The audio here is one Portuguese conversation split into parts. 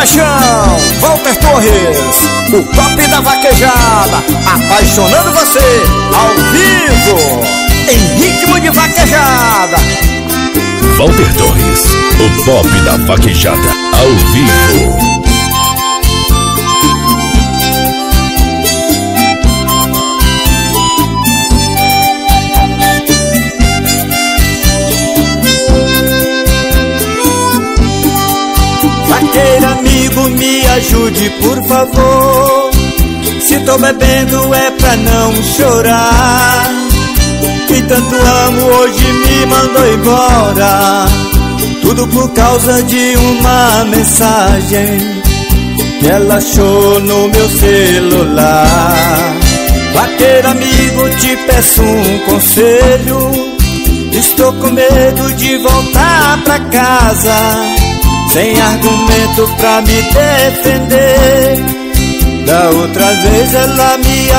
paixão, Walter Torres, o top da vaquejada, apaixonando você ao vivo, em ritmo de vaquejada. Walter Torres, o pop da vaquejada ao vivo. Vaqueiro amigo, me ajude por favor. Se tô bebendo é pra não chorar. Quem tanto amo hoje me mandou embora, tudo por causa de uma mensagem que ela achou no meu celular. Vaqueiro amigo, te peço um conselho. Estou com medo de voltar pra casa sem argumento pra me defender. Da outra vez ela me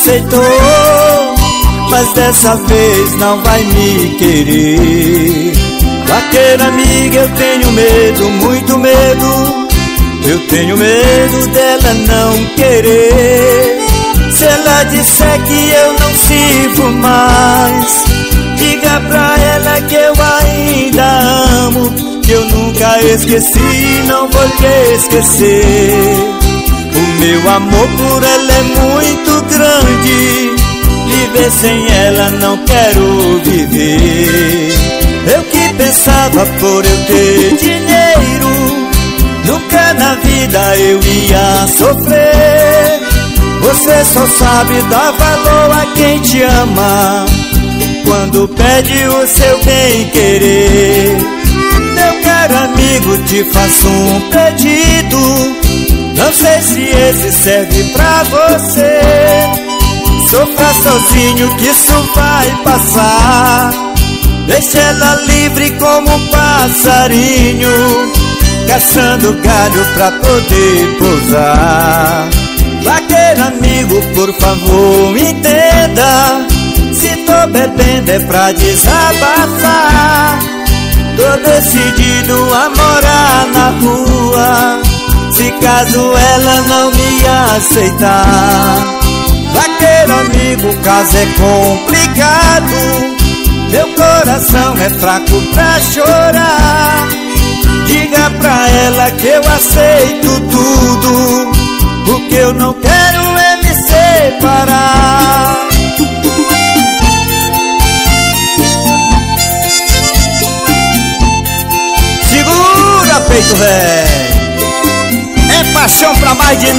aceitou, mas dessa vez não vai me querer. Vaqueira amiga, eu tenho medo, muito medo. Eu tenho medo dela não querer. Se ela disser que eu não sirvo mais, diga pra ela que eu ainda amo, que eu nunca esqueci e não vou lhe esquecer. O meu amor por ela é muito grande, viver sem ela não quero viver. Eu que pensava por eu ter dinheiro, nunca na vida eu ia sofrer. Você só sabe dar valor a quem te ama, quando pede o seu bem-querer. Meu caro amigo, te faço um pedido, não sei se esse serve pra você. Sofra sozinho que isso vai passar. Deixa ela livre como um passarinho, caçando galho pra poder pousar. Vaqueiro amigo, por favor, entenda. Se tô bebendo é pra desabafar. Tô decidido a morar na rua, se caso ela não me aceitar. Vaqueiro amigo, o caso é complicado, meu coração é fraco pra chorar. Diga pra ela que eu aceito tudo, o que eu não quero é me separar. Segura, peito velho, é paixão pra mais de 1000.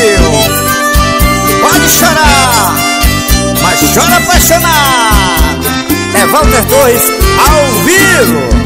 Pode chorar, mas chora apaixonado. É Walter Torres ao vivo.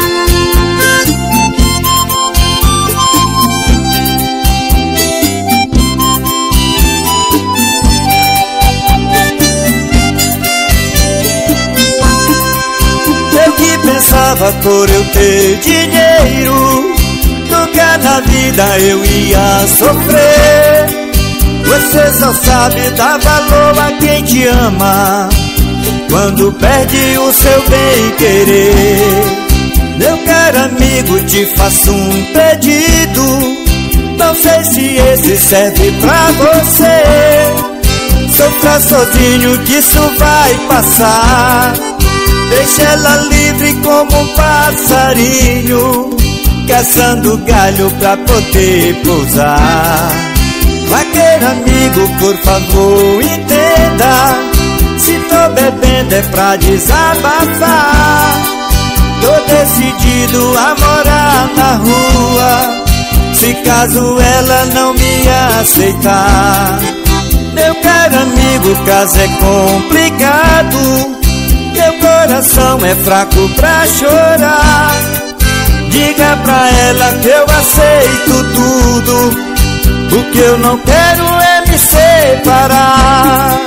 Eu que pensava por eu ter dinheiro, nunca na vida eu ia sofrer. Você só sabe dar valor a quem te ama, quando perde o seu bem-querer. Meu caro amigo, te faço um pedido, não sei se esse serve pra você. Sofra sozinho que isso vai passar. Deixa ela livre como um passarinho, caçando galho pra poder pousar. Vaqueiro amigo, por favor, entenda. Se tô bebendo é pra desabafar. Tô decidido a morar na rua, se caso ela não me aceitar. Meu caro amigo, o caso é complicado, meu coração é fraco pra chorar. Diga pra ela que eu aceito tudo, o que eu não quero é me separar.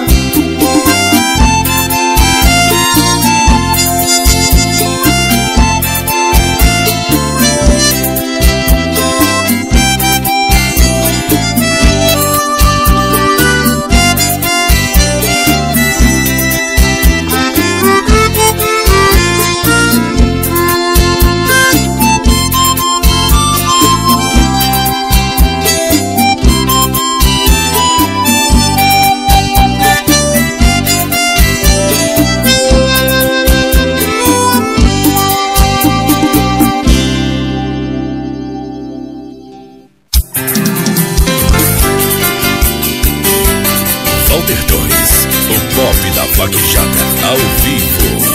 ao vivo.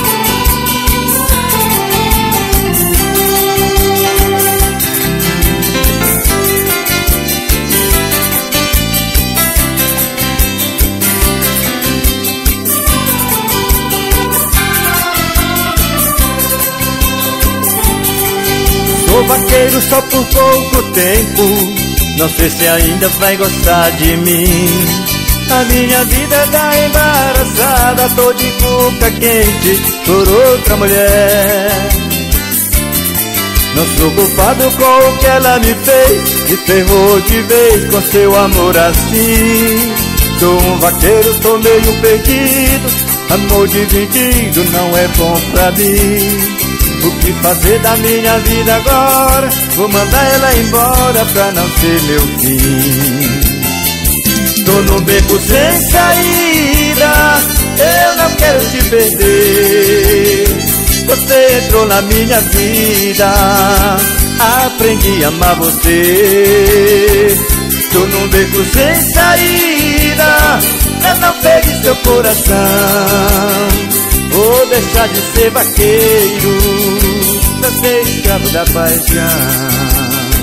Sou vaqueiro só por pouco tempo, não sei se ainda vai gostar de mim. A minha vida tá embaraçada, tô de cuca quente por outra mulher. Não sou culpado com o que ela me fez, me ferrou de vez com seu amor assim. Sou um vaqueiro, tô meio perdido, amor dividido não é bom pra mim. O que fazer da minha vida agora? Vou mandar ela embora pra não ser meu fim. Tô num beco sem saída, eu não quero te perder. Você entrou na minha vida, aprendi a amar você. Tô num beco sem saída, eu não perdi seu coração. Vou deixar de ser vaqueiro pra ser escravo da paixão.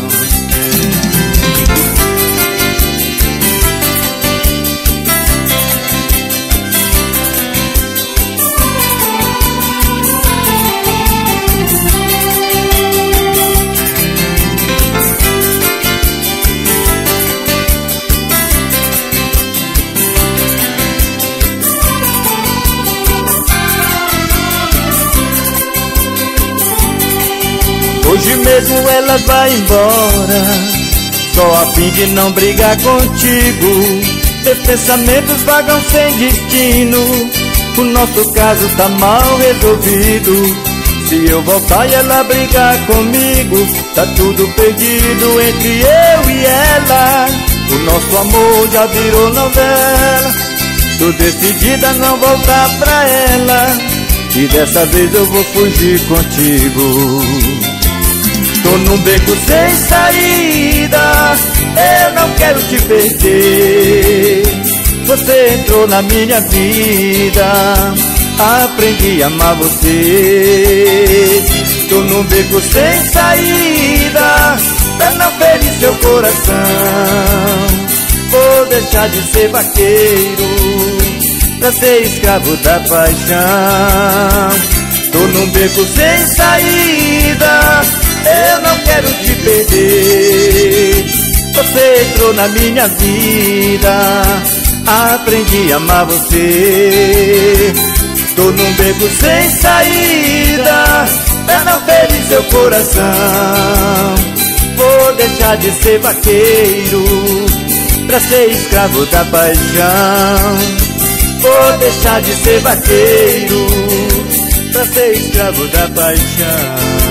Hoje mesmo ela vai embora, só a fim de não brigar contigo. Teus pensamentos vagam sem destino, o nosso caso tá mal resolvido. Se eu voltar e ela brigar comigo, tá tudo perdido entre eu e ela. O nosso amor já virou novela, tô decidida a não voltar pra ela, e dessa vez eu vou fugir contigo. Tô num beco sem saída, eu não quero te perder. Você entrou na minha vida, aprendi a amar você. Tô num beco sem saída, pra não ferir seu coração. Vou deixar de ser vaqueiro pra ser escravo da paixão. Tô num beco sem saída, eu não quero te perder. Você entrou na minha vida, aprendi a amar você. Tô num beco sem saída, pra não ferir seu coração. Vou deixar de ser vaqueiro pra ser escravo da paixão. Vou deixar de ser vaqueiro pra ser escravo da paixão.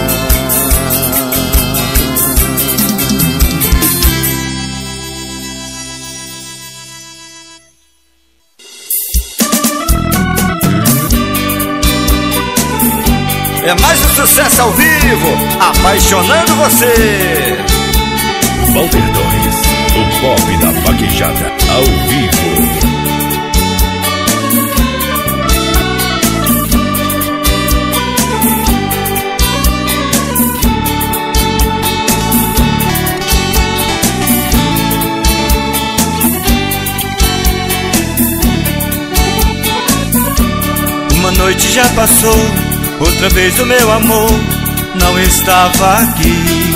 É mais um sucesso ao vivo, apaixonando você. Walter Torres, o pop da vaquejada, ao vivo. Uma noite já passou, outra vez o meu amor não estava aqui.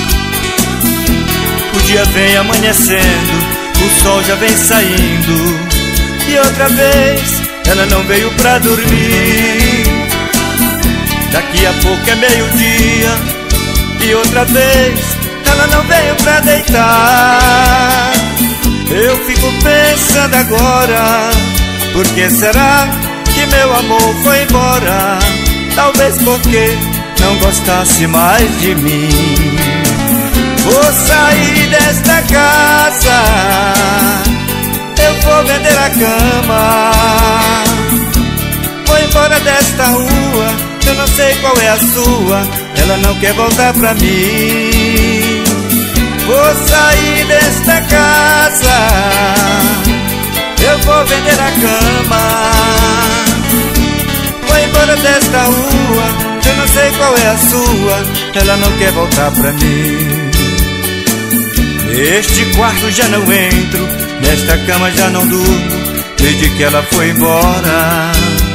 O dia vem amanhecendo, o sol já vem saindo, e outra vez ela não veio pra dormir. Daqui a pouco é meio-dia, e outra vez ela não veio pra deitar. Eu fico pensando agora, por que será que meu amor foi embora? Talvez porque não gostasse mais de mim. Vou sair desta casa, eu vou vender a cama. Vou embora desta rua, eu não sei qual é a sua, ela não quer voltar pra mim. Vou sair desta casa, eu vou vender a cama. embora desta rua, eu não sei qual é a sua, ela não quer voltar pra mim. Neste quarto já não entro, nesta cama já não durmo, desde que ela foi embora.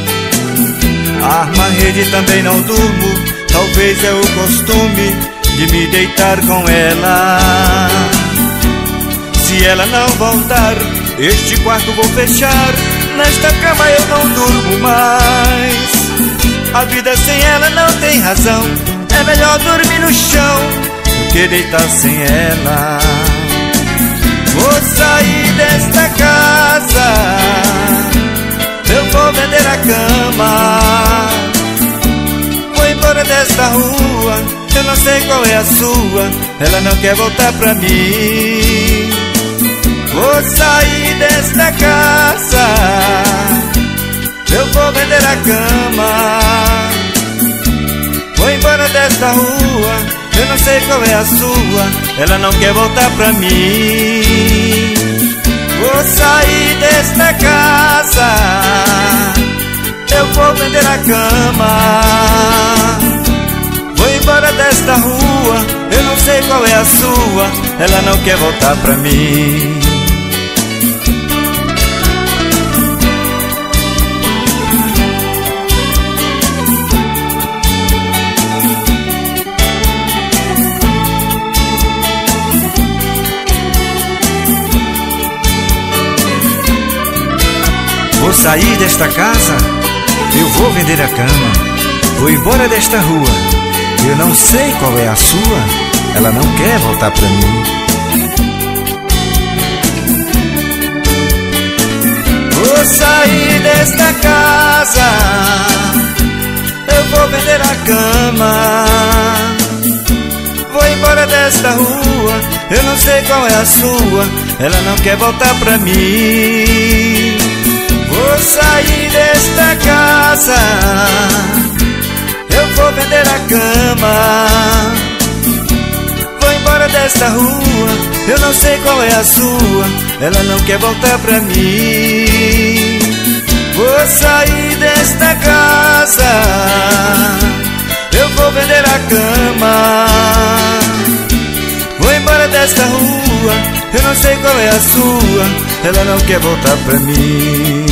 Arma rede também não durmo, talvez é o costume de me deitar com ela. Se ela não voltar, este quarto vou fechar, nesta cama eu não durmo mais. A vida sem ela não tem razão, é melhor dormir no chão do que deitar sem ela. Vou sair desta casa, eu vou vender a cama. Vou embora desta rua, eu não sei qual é a sua, ela não quer voltar pra mim. Vou sair desta casa, eu vou vender a cama. Vou embora desta rua, eu não sei qual é a sua, ela não quer voltar pra mim. Vou sair desta casa, eu vou vender a cama. Vou embora desta rua, eu não sei qual é a sua, ela não quer voltar pra mim. Vou sair desta casa, eu vou vender a cama. Vou embora desta rua, eu não sei qual é a sua, ela não quer voltar pra mim. Vou sair desta casa, eu vou vender a cama. Vou embora desta rua, eu não sei qual é a sua, ela não quer voltar pra mim. Vou sair desta casa, eu vou vender a cama. Vou embora desta rua, eu não sei qual é a sua, ela não quer voltar pra mim. Vou sair desta casa, eu vou vender a cama. Vou embora desta rua, eu não sei qual é a sua, ela não quer voltar pra mim.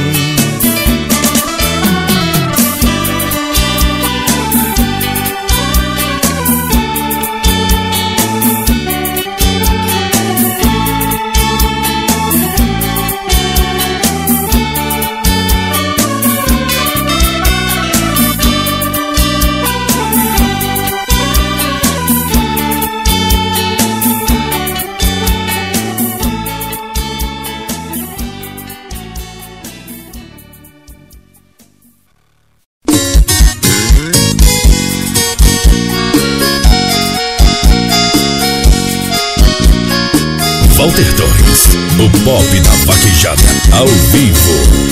Walter Torres, o pop da vaquejada, ao vivo.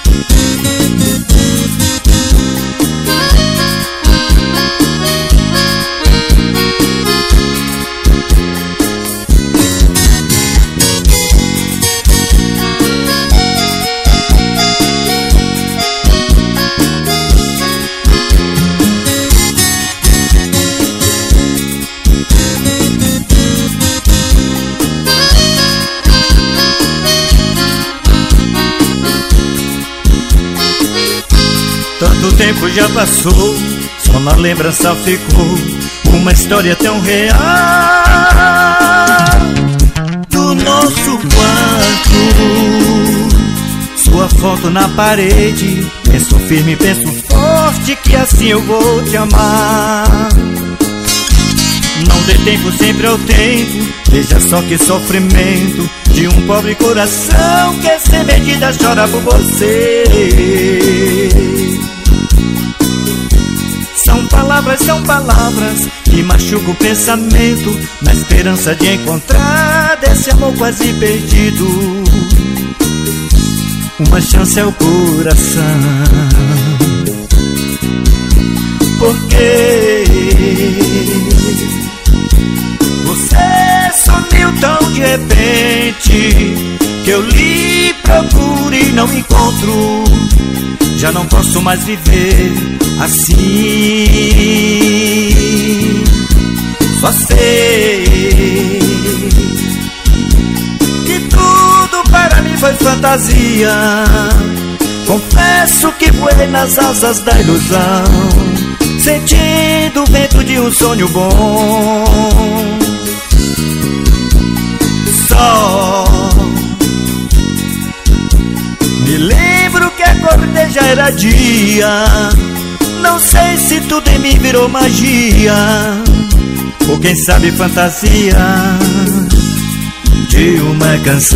Tanto tempo já passou, só na lembrança ficou uma história tão real do nosso quarto. Sua foto na parede, penso firme, penso forte que assim eu vou te amar. Não dê tempo sempre ao tempo, veja só que sofrimento de um pobre coração que sem medida chora por você. São palavras que machucam o pensamento, na esperança de encontrar desse amor quase perdido uma chance ao coração. Porque você sumiu tão de repente que eu lhe procuro e não encontro. já não posso mais viver assim. Só sei que tudo para mim foi fantasia. Confesso que voei nas asas da ilusão, sentindo o vento de um sonho bom. Só me lembro que acordei, já era dia. Não sei se tudo em mim virou magia, ou quem sabe fantasia de uma canção.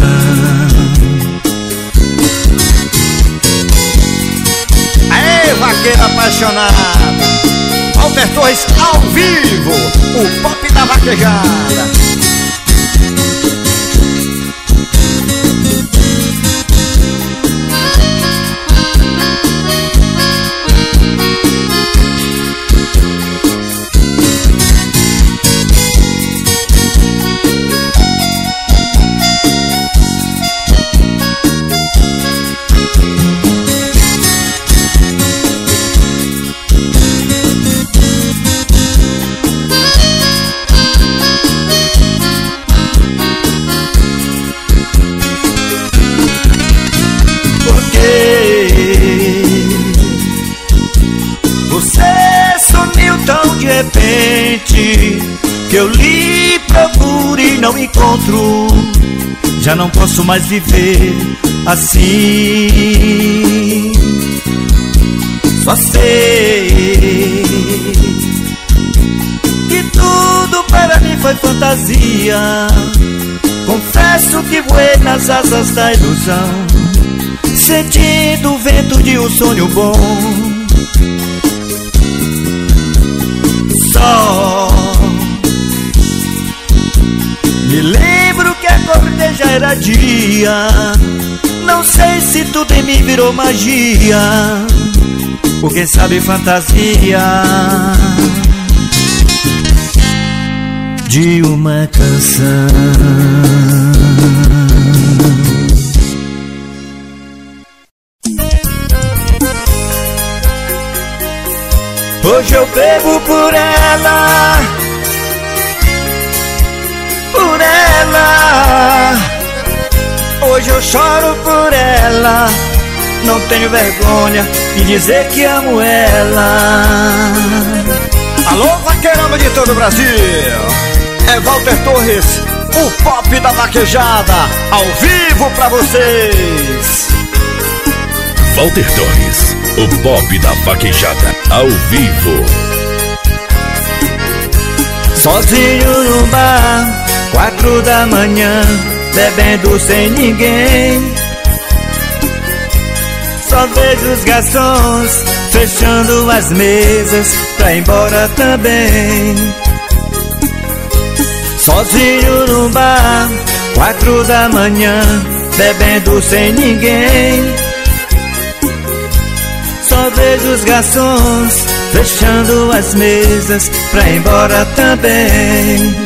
Aê, vaqueiro apaixonado, Walter Torres ao vivo, o pop da vaquejada. De repente, que eu lhe procuro e não encontro, já não posso mais viver assim. Só sei que tudo para mim foi fantasia. Confesso que voei nas asas da ilusão, sentindo o vento de um sonho bom. Só me lembro que acordei, já era dia. Não sei se tudo em mim virou magia, ou quem sabe fantasia de uma canção. Hoje eu bebo por ela, por ela. Hoje eu choro por ela. Não tenho vergonha de dizer que amo ela. Alô, vaqueirama de todo o Brasil, é Walter Torres, o pop da vaquejada, ao vivo pra vocês. Walter Torres, o pop da vaquejada, ao vivo. Sozinho no bar, 4 da manhã, bebendo sem ninguém. Só vejo os garçons fechando as mesas pra ir embora também. Sozinho no bar, 4 da manhã, bebendo sem ninguém. Só vejo os garçons fechando as mesas pra ir embora também.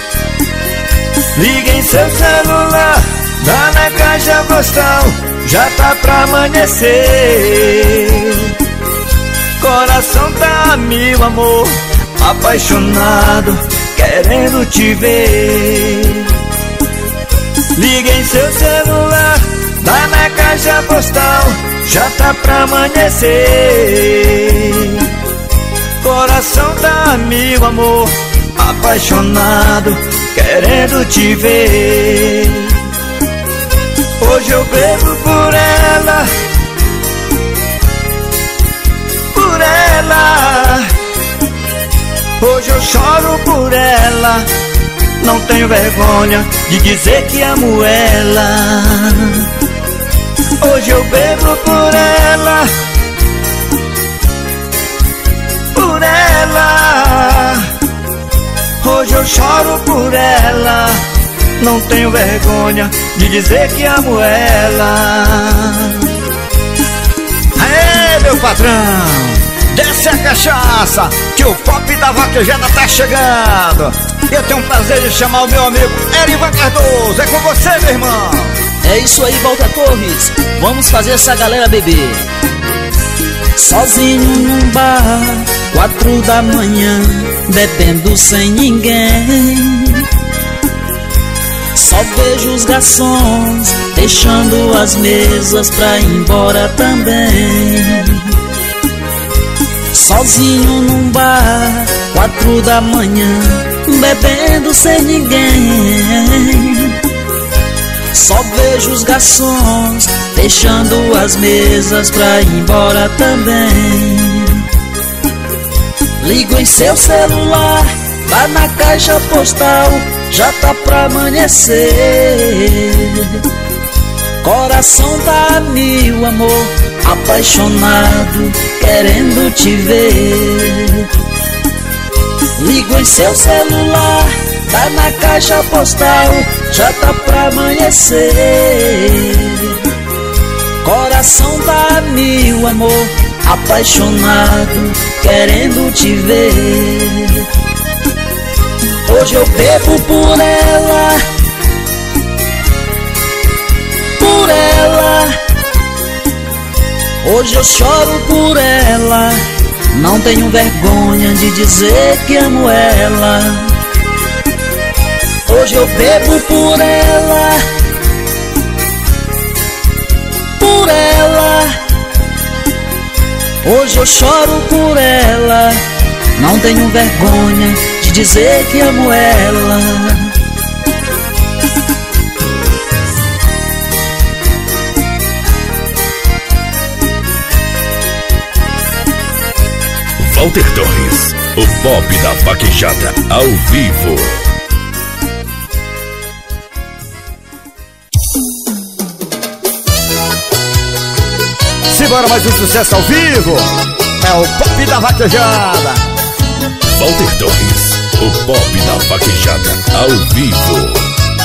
Liga em seu celular, dá na caixa postal, já tá pra amanhecer. Coração tá a mil, amor, apaixonado, querendo te ver. Liga em seu celular, dá na caixa postal, já tá pra amanhecer. Coração tá a mil, amor, apaixonado, querendo te ver. Hoje eu bebo por ela, por ela. Hoje eu choro por ela. Não tenho vergonha de dizer que amo ela. Hoje eu bebo por ela, por ela. Hoje eu choro por ela. Não tenho vergonha de dizer que amo ela. Aê, meu patrão, desce a cachaça, que o pop da vaquejada tá chegando. Eu tenho o prazer de chamar o meu amigo Erivan Cardoso. É com você, meu irmão. É isso aí, Walter Torres. Vamos fazer essa galera beber. sozinho num bar, 4 da manhã, bebendo sem ninguém. Só vejo os garçons deixando as mesas pra ir embora também. Sozinho num bar, 4 da manhã, bebendo sem ninguém. Só vejo os garçons deixando as mesas pra ir embora também. Ligo em seu celular, lá na caixa postal, já tá pra amanhecer. Coração tá a mil, amor, apaixonado, querendo te ver. Ligo em seu celular, tá na caixa postal, já tá pra amanhecer. Coração tá a mil, amor, apaixonado, querendo te ver. Hoje eu bebo por ela, por ela. Hoje eu choro por ela, não tenho vergonha de dizer que amo ela. Hoje eu bebo por ela, por ela. Hoje eu choro por ela, não tenho vergonha de dizer que amo ela. Walter Torres, o pop da vaquejada, ao vivo. Simbora, mais um sucesso ao vivo. É o pop da vaquejada. Walter Torres, o pop da vaquejada, ao vivo.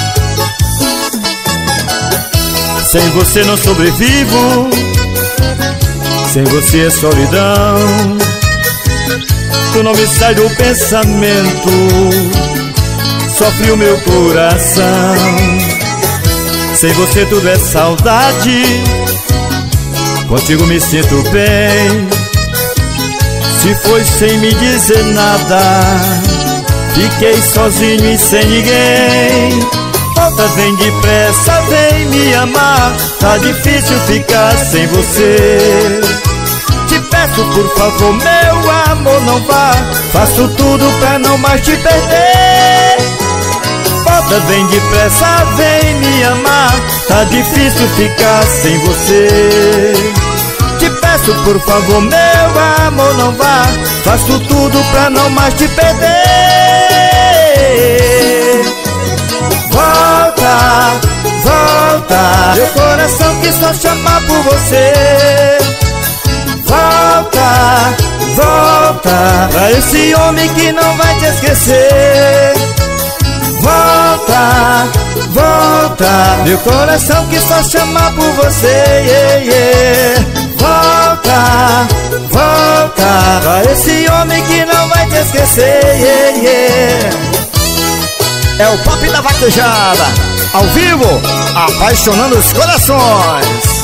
Sem você não sobrevivo, sem você é solidão. Tu não me sai do pensamento, sofre o meu coração. Sem você tudo é saudade, contigo me sinto bem. Se foi sem me dizer nada, fiquei sozinho e sem ninguém. Volta, vem depressa, vem me amar, tá difícil ficar sem você. Te peço por favor, meu amor, não vá, faço tudo pra não mais te perder. Volta, vem depressa, vem me amar, tá difícil ficar sem você. Te peço por favor, meu amor, não vá, faço tudo pra não mais te perder. Volta, volta, meu coração quis só chamar por você. Volta, volta, pra esse homem que não vai te esquecer. Volta, volta, meu coração quis só chamar por você, yeah, yeah. Volta, volta, pra esse homem que não vai te esquecer, yeah, yeah. É o pop da vaquejada, ao vivo, apaixonando os corações.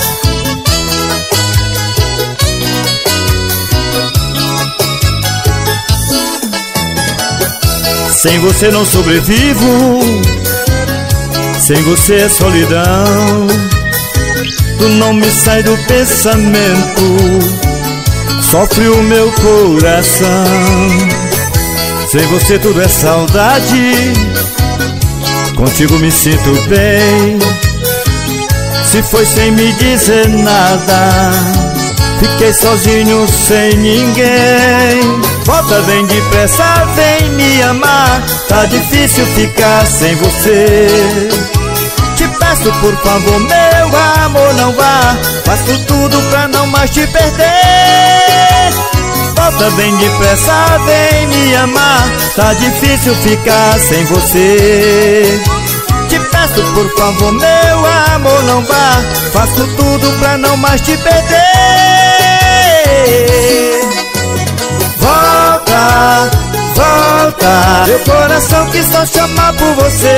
Sem você não sobrevivo, sem você é solidão. Tu não me sai do pensamento, sofre o meu coração. Sem você tudo é saudade, contigo me sinto bem. Se foi sem me dizer nada, fiquei sozinho sem ninguém. Volta, vem depressa, vem me amar, tá difícil ficar sem você. Te peço por favor, meu amor, não vá, faço tudo pra não mais te perder. Volta, vem depressa, vem me amar, tá difícil ficar sem você. Te peço por favor, meu amor, não vá, faço tudo pra não mais te perder. Volta, volta, meu coração quis só chamar por você.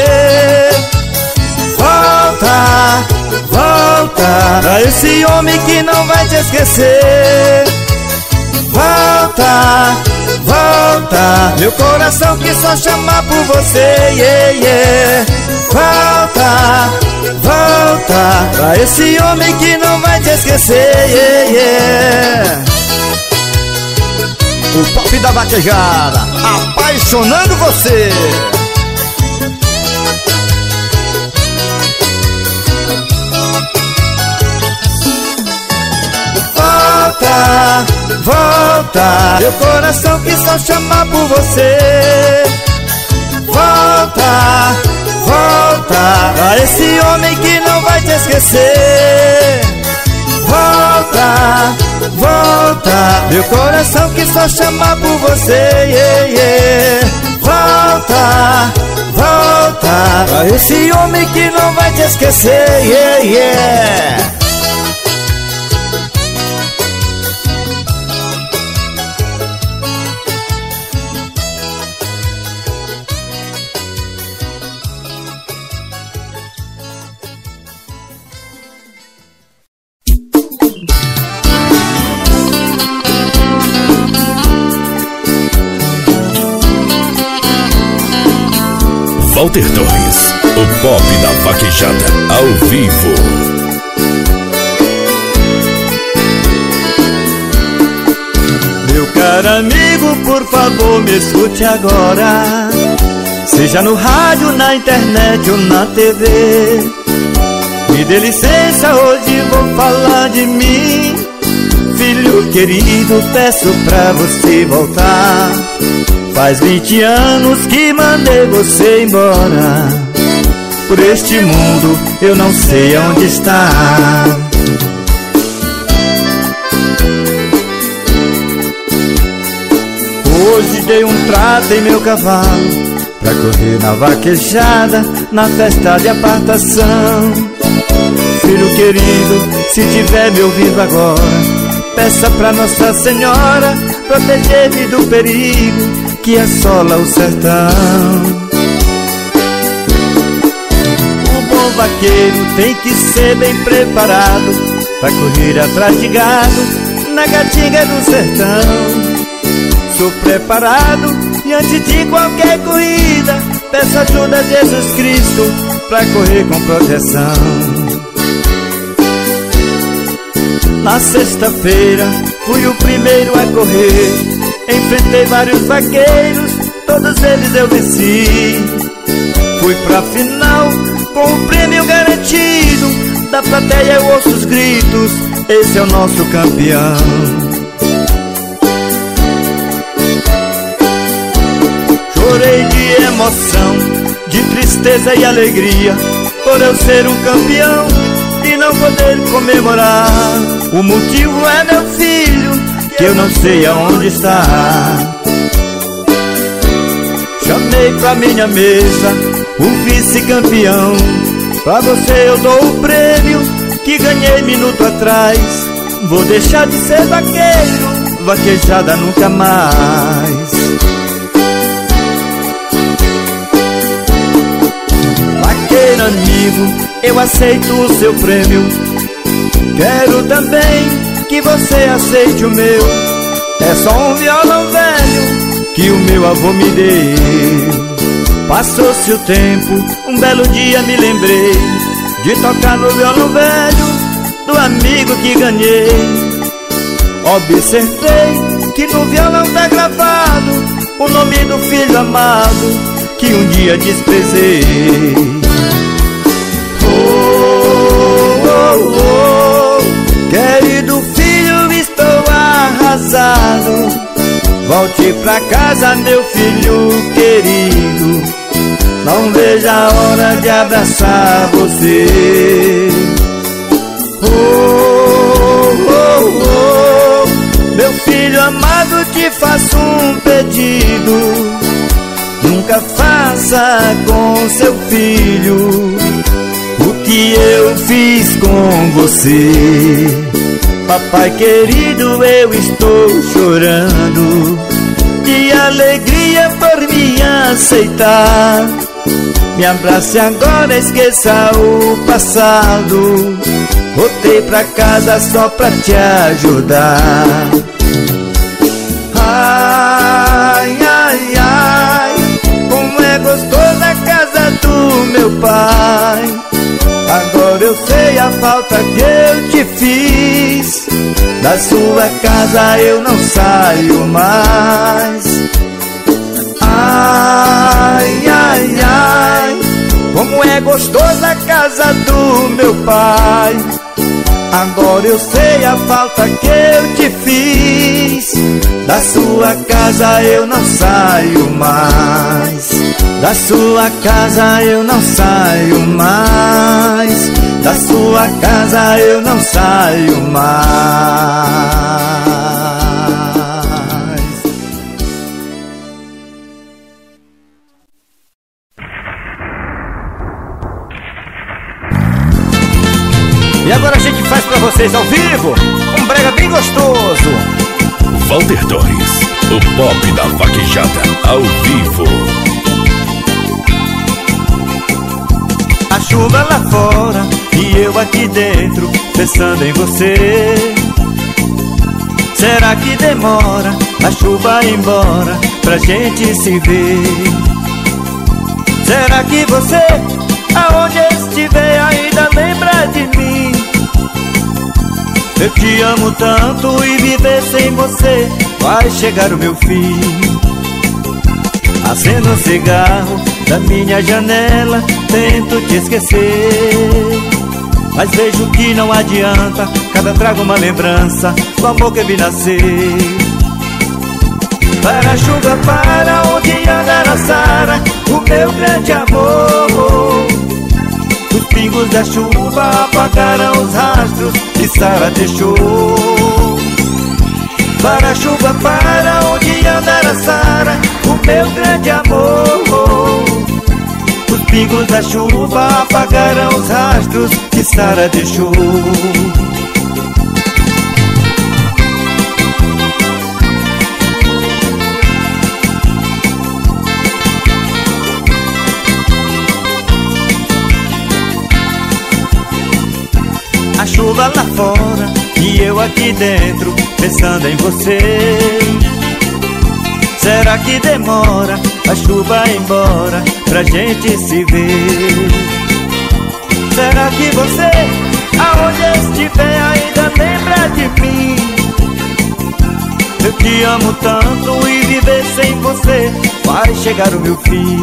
Volta, volta, pra esse homem que não vai te esquecer. Volta, volta, meu coração que só chama por você, yeah, yeah. Volta, volta, pra esse homem que não vai te esquecer, yeah, yeah. O pop da vaquejada, apaixonando você. Volta, volta, meu coração que só chama por você. Volta, volta, pra esse homem que não vai te esquecer. Volta, volta, meu coração que só chama por você, yeah, yeah. Volta, volta, pra esse homem que não vai te esquecer, yeah, yeah. Walter Torres, o pop da vaquejada, ao vivo. Meu caro amigo, por favor, me escute agora. Seja no rádio, na internet ou na TV, me dê licença, hoje vou falar de mim. Filho querido, peço pra você voltar. Faz 20 anos que mandei você embora. Por este mundo eu não sei onde está. Hoje dei um trato em meu cavalo pra correr na vaquejada, na festa de apartação. Filho querido, se tiver me ouvindo agora, peça pra Nossa Senhora proteger-me do perigo que assola o sertão. O bom vaqueiro tem que ser bem preparado pra correr atrás de gado na caatinga do sertão. Sou preparado e antes de qualquer corrida peço ajuda a Jesus Cristo pra correr com proteção. Na sexta-feira fui o primeiro a correr. Enfrentei vários vaqueiros, todos eles eu venci. Fui pra final com o prêmio garantido. Da plateia eu ouço os gritos, esse é o nosso campeão. Chorei de emoção, de tristeza e alegria, por eu ser um campeão e não poder comemorar. O motivo é meu filho, que eu não sei aonde está. Chamei pra minha mesa o vice-campeão. Pra você eu dou o prêmio que ganhei minuto atrás. Vou deixar de ser vaqueiro, vaquejada nunca mais. Vaqueiro amigo, eu aceito o seu prêmio. Quero também que você aceite o meu. É só um violão velho que o meu avô me deu. Passou-se o tempo, um belo dia me lembrei de tocar no violão velho do amigo que ganhei. Observei que no violão tá gravado o nome do filho amado que um dia desprezei. Oh, oh, oh, querido filho, estou arrasado. Volte pra casa, meu filho querido. Não vejo a hora de abraçar você. Oh, oh, oh, meu filho amado, te faço um pedido. Nunca faça com seu filho o que eu fiz com você. Papai querido, eu estou chorando de alegria por me aceitar. Me abrace agora, esqueça o passado. Voltei pra casa só pra te ajudar. fiz. Da sua casa eu não saio mais. Ai, ai, ai, como é gostosa a casa do meu pai. Agora eu sei a falta que eu te fiz. Da sua casa eu não saio mais. Da sua casa eu não saio mais. Da sua casa eu não saio mais. E agora a gente faz pra vocês ao vivo um brega bem gostoso. Walter Torres, o pop da vaquejada ao vivo. A chuva lá fora e eu aqui dentro pensando em você. Será que demora a chuva ir embora pra gente se ver? Será que você, aonde estiver, ainda lembra de mim? Eu te amo tanto e viver sem você vai chegar o meu fim. Acendo um cigarro da minha janela, tento te esquecer, mas vejo que não adianta, cada trago uma lembrança do amor que vi nascer. Para a chuva, para onde andar a Sara, o meu grande amor. Os pingos da chuva apagaram os rastros que Sara deixou. Para a chuva, para onde andar a Sara, o meu grande amor. Os pingos da chuva apagaram os rastros que Sara deixou. A chuva lá fora e eu aqui dentro pensando em você. Será que demora a chuva ir embora pra gente se ver? Será que você, aonde estiver, ainda lembra de mim? Eu te amo tanto e viver sem você vai chegar o meu fim.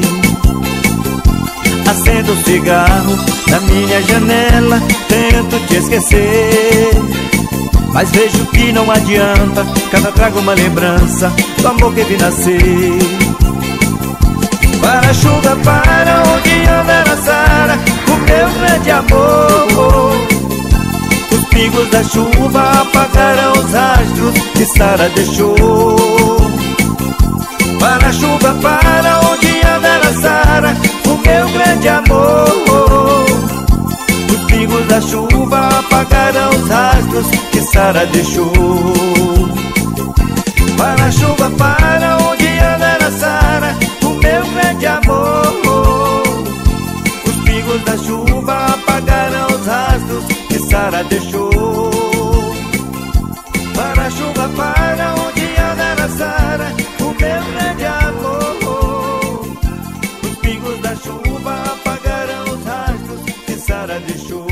Acendo um cigarro na minha janela, tento te esquecer, mas vejo que não adianta, cada trago uma lembrança do amor que vi nascer. Para a chuva, para onde andar a Sara, o meu grande amor. Os pingos da chuva apagaram os rastros que Sara deixou. Para a chuva, para onde andar a Sara, o meu grande amor. Os pingos da chuva apagaram os rastros que Sara deixou. Para a chuva, para onde andar a Sara, o meu grande amor. Os pingos da chuva apagaram os rastros que Sara deixou. Para a chuva, para onde andar a Sara, o meu grande amor. Os pingos da chuva apagaram os rastros que Sara deixou.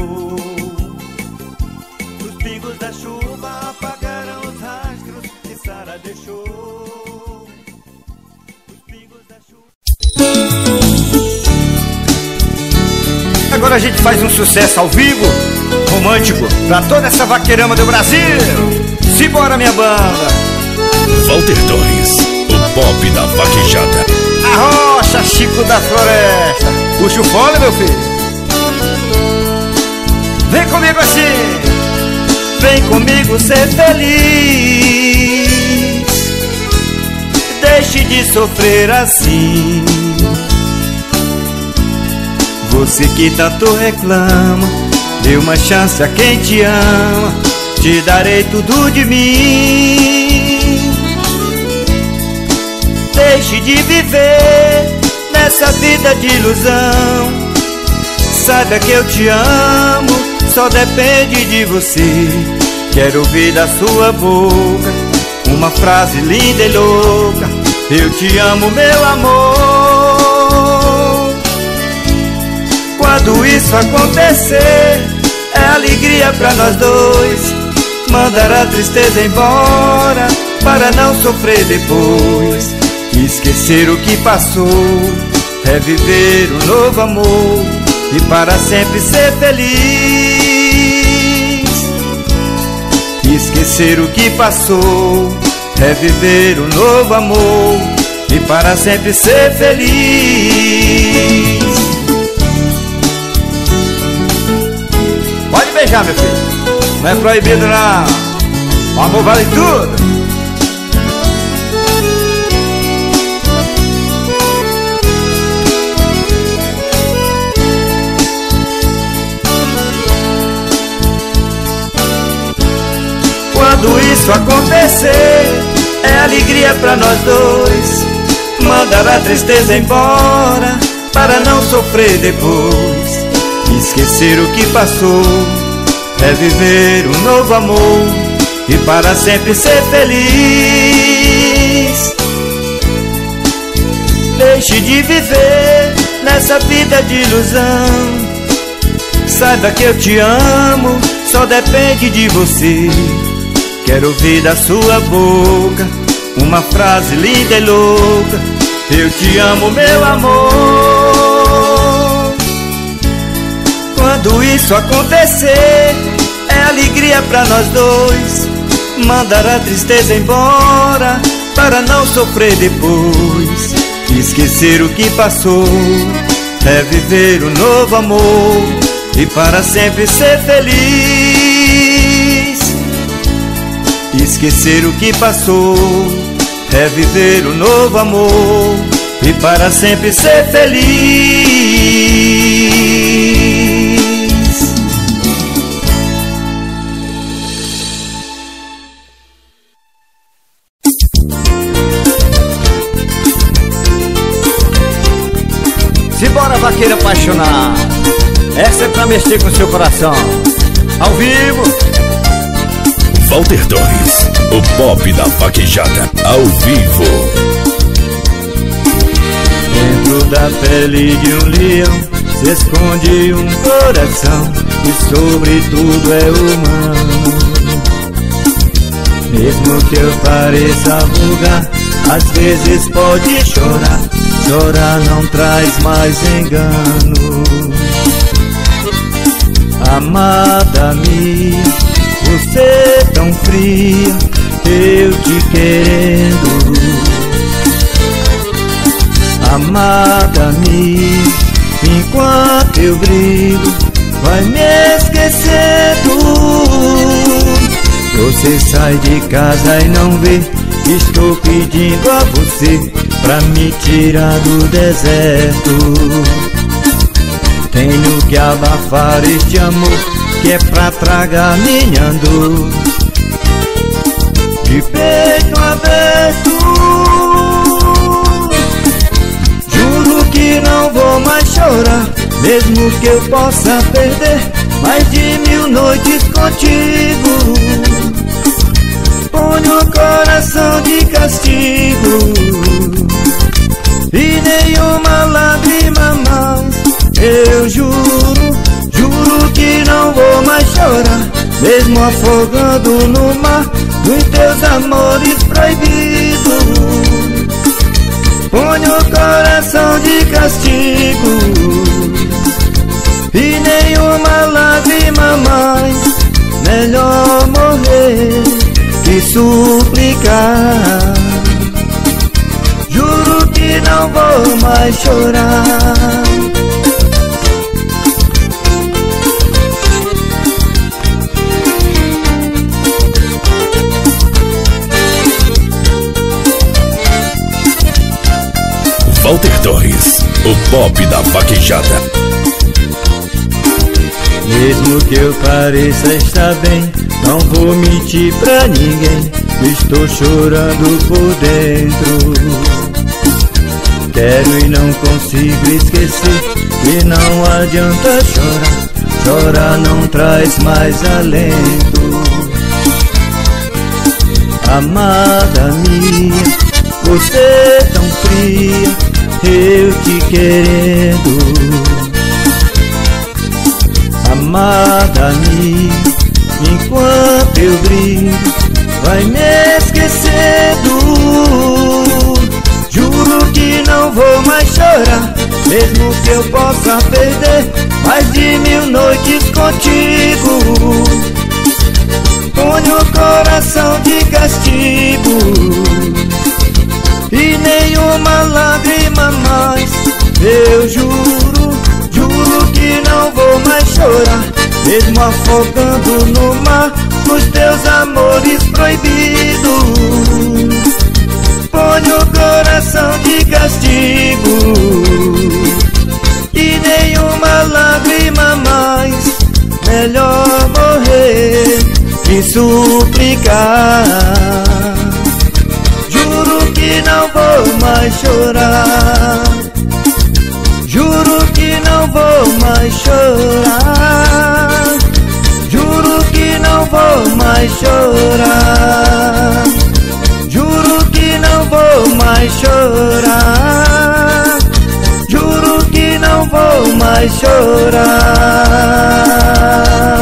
Os pingos da chuva apagaram os rastros que Sara deixou. Os pingos da chuva. Agora a gente faz um sucesso ao vivo, romântico, pra toda essa vaqueirama do Brasil. Simbora, minha banda. Walter Torres, o pop da vaquejada. Arrocha, Chico da Floresta. Puxa o fole, meu filho. Vem comigo assim. Vem comigo ser feliz. Deixe de sofrer assim. Você que tanto reclama, dê uma chance a quem te ama. Te darei tudo de mim. Deixe de viver nessa vida de ilusão. Saiba que eu te amo, só depende de você. Quero ouvir da sua boca uma frase linda e louca: eu te amo, meu amor. Quando isso acontecer, é alegria pra nós dois. Mandar a tristeza embora para não sofrer depois. Esquecer o que passou é viver um novo amor e para sempre ser feliz. Esquecer o que passou é viver um novo amor e para sempre ser feliz. Pode beijar, meu filho, não é proibido não. O amor vale tudo. Quando isso acontecer, é alegria pra nós dois. Mandar a tristeza embora para não sofrer depois. Esquecer o que passou é viver um novo amor e para sempre ser feliz. Deixe de viver nessa vida de ilusão. Saiba que eu te amo, só depende de você. Quero ouvir da sua boca uma frase linda e louca: eu te amo, meu amor. Quando isso acontecer, é alegria pra nós dois. Mandar a tristeza embora para não sofrer depois. Esquecer o que passou é viver um novo amor e para sempre ser feliz. Esquecer o que passou é viver um novo amor e para sempre ser feliz. Simbora, vaqueiro apaixonado, essa é pra mexer com seu coração. Ao vivo, Walter Torres, o pop da vaquejada, ao vivo. Dentro da pele de um leão se esconde um coração que sobretudo é humano. Mesmo que eu pareça vulgar, às vezes pode chorar. Chorar não traz mais engano. Amada minha, você tão fria, eu te querendo. Amada minha, enquanto eu brigo, vai me esquecendo. Você sai de casa e não vê, estou pedindo a você pra me tirar do deserto. Tenho que abafar este amor que é pra tragar minha dor. De peito aberto, juro que não vou mais chorar, mesmo que eu possa perder mais de 1000 noites contigo. Ponho o coração de castigo e nenhuma lágrima mais. Eu juro, juro que não vou mais chorar, mesmo afogando no mar dos teus amores proibidos. Ponho o coração de castigo e nenhuma lágrima mais. Melhor morrer que suplicar. Juro que não vou mais chorar. Walter Torres, o pop da vaquejada. Mesmo que eu pareça estar bem, não vou mentir pra ninguém, estou chorando por dentro. Quero e não consigo esquecer, e não adianta chorar, chorar não traz mais alento. Amada minha, você tão fria, eu te querendo. Amada minha, mais chorar, mesmo que eu possa perder mais de 1000 noites contigo. Ponho o coração de castigo e nenhuma lágrima mais. Eu juro, juro que não vou mais chorar, mesmo afogando no mar os teus amores proibidos. Ponho o coração de castigo e nenhuma lágrima mais. Melhor morrer que suplicar. Juro que não vou mais chorar, juro que não vou mais chorar, juro que não vou mais chorar, juro que não vou mais chorar, juro que não vou mais chorar.